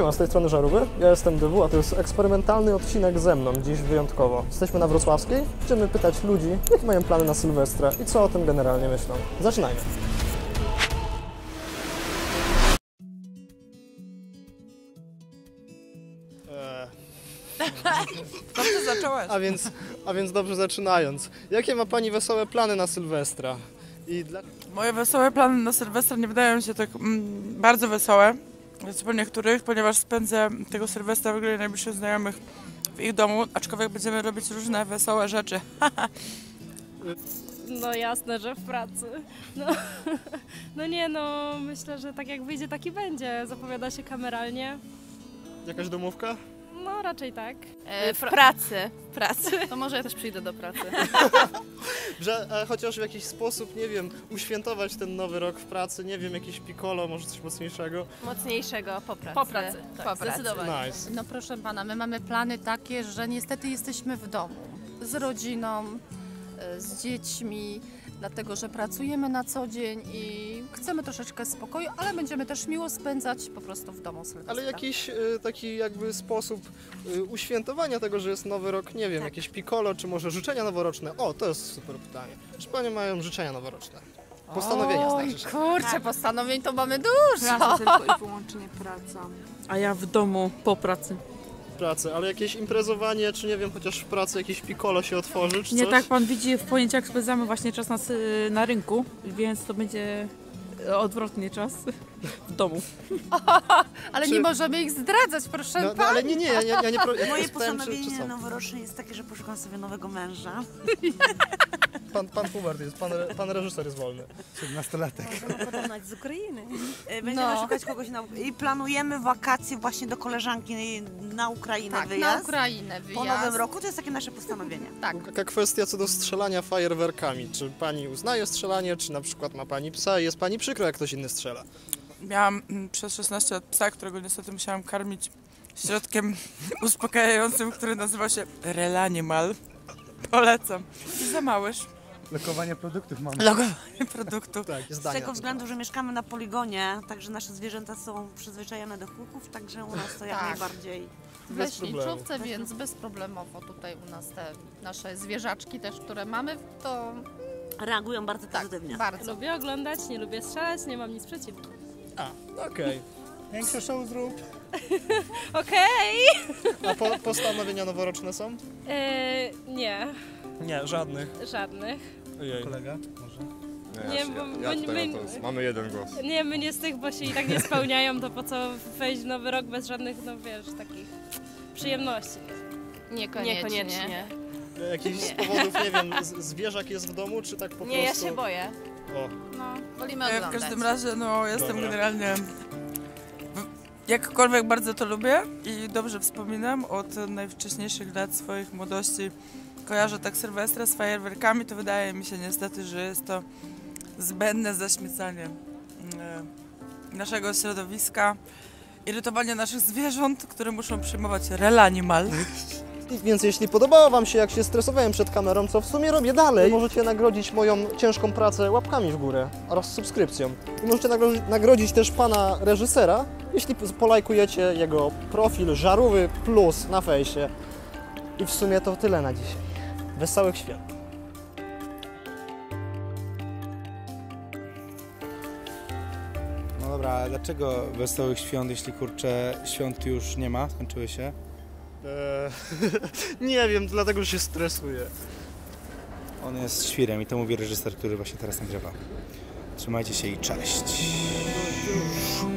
Siema, z tej strony Żarówy. Ja jestem DW, a to jest eksperymentalny odcinek ze mną, dziś wyjątkowo. Jesteśmy na Wrocławskiej, będziemy pytać ludzi, jakie mają plany na Sylwestra i co o tym generalnie myślą. Zaczynajmy. Dobrze zacząłeś. A więc dobrze zaczynając. Jakie ma Pani wesołe plany na Sylwestra? Moje wesołe plany na Sylwestra nie wydają się tak bardzo wesołe, po niektórych, ponieważ spędzę tego Sylwestra w gronie najbliższych znajomych w ich domu, aczkolwiek będziemy robić różne wesołe rzeczy. No jasne, że w pracy. Myślę, że tak jak wyjdzie, tak i będzie. Zapowiada się kameralnie. Jakaś domówka? No raczej tak. W pracy. To może ja też przyjdę do pracy. Chociaż w jakiś sposób, nie wiem, uświętować ten nowy rok w pracy, nie wiem, jakieś piccolo, może coś mocniejszego. Mocniejszego po pracy. Po pracy, tak, po pracy. Zdecydowanie. Nice. No proszę pana, my mamy plany takie, że niestety jesteśmy w domu z rodziną, z dziećmi, dlatego że pracujemy na co dzień i chcemy troszeczkę spokoju, ale będziemy też miło spędzać po prostu w domu Sylwestra. Ale jakiś taki jakby sposób uświętowania tego, że jest nowy rok, nie wiem, jakieś piccolo, czy może życzenia noworoczne? O, to jest super pytanie. Czy Panie mają życzenia noworoczne? Postanowienia znaczy się. Kurczę, postanowień to mamy dużo. Praca tylko i wyłącznie praca. A ja w domu po pracy. Pracy, ale jakieś imprezowanie, czy nie wiem, chociaż w pracy jakieś piccolo się otworzy, czy Nie coś? tak pan widzi, w poniedziałek spędzamy właśnie czas na rynku, więc to będzie odwrotny czas w domu. Ale nie możemy ich zdradzać, proszę pana. Ale nie, ja nie... Moje postanowienie noworoczne jest takie, że poszukam sobie nowego męża. Pan Hubert jest, pan reżyser jest wolny. 17-latek. Możemy porównać z Ukrainy. Będziemy szukać kogoś i planujemy wakacje właśnie do koleżanki na Ukrainę Tak, wyjazd. na Ukrainę wyjazd. Po nowym roku to jest takie nasze postanowienie. Tak. Taka kwestia co do strzelania fajerwerkami. Czy Pani uznaje strzelanie, czy na przykład ma Pani psa i jest Pani przykro, jak ktoś inny strzela? Miałam przez 16 lat psa, którego niestety musiałam karmić środkiem uspokajającym, który nazywa się Relanimal. Polecam. I za małyż. Lokowanie produktów mamy. Logowanie produktów. Tak, jest Z tego względu, że mieszkamy na poligonie, także nasze zwierzęta są przyzwyczajone do huków, także u nas to jak Tak. najbardziej. W Bez leśniczówce, więc bezproblemowo tutaj u nas te nasze zwierzaczki też, które mamy, to Reagują bardzo pozytywnie. bardzo. Lubię oglądać, nie lubię strzelać, nie mam nic przeciwko. Okej. Większe show zrób. Okej. A postanowienia noworoczne są? Nie, Nie, żadnych. żadnych. Ojej. Kolega? Może? Mamy jeden głos. Nie, my nie z tych, bo się i tak nie spełniają, to po co wejść w nowy rok bez żadnych, takich przyjemności. Niekoniecznie. Jakiś z powodów, nie wiem, zwierzak jest w domu, czy tak po prostu? Nie, ja się boję. O, Wolimy W oglądać. każdym razie, jestem Dobra. generalnie... Jakkolwiek bardzo to lubię i dobrze wspominam, od najwcześniejszych lat swoich młodości kojarzę tak Sylwestra z fajerwerkami, to wydaje mi się niestety, że jest to zbędne zaśmiecanie naszego środowiska, irytowanie naszych zwierząt, które muszą przyjmować relanimal. Więc jeśli podobało Wam się, jak się stresowałem przed kamerą, co w sumie robię dalej, możecie nagrodzić moją ciężką pracę łapkami w górę oraz subskrypcją. I możecie nagrodzić też pana reżysera, jeśli polajkujecie jego profil Żarówy Plus na fejsie. I w sumie to tyle na dzisiaj. Wesołych świąt! No dobra, ale dlaczego wesołych świąt, jeśli kurczę świąt już nie ma? Skończyły się? Nie wiem, dlatego, że się stresuję. On jest świrem i to mówi reżyser, który właśnie teraz nagrywa. Trzymajcie się i cześć.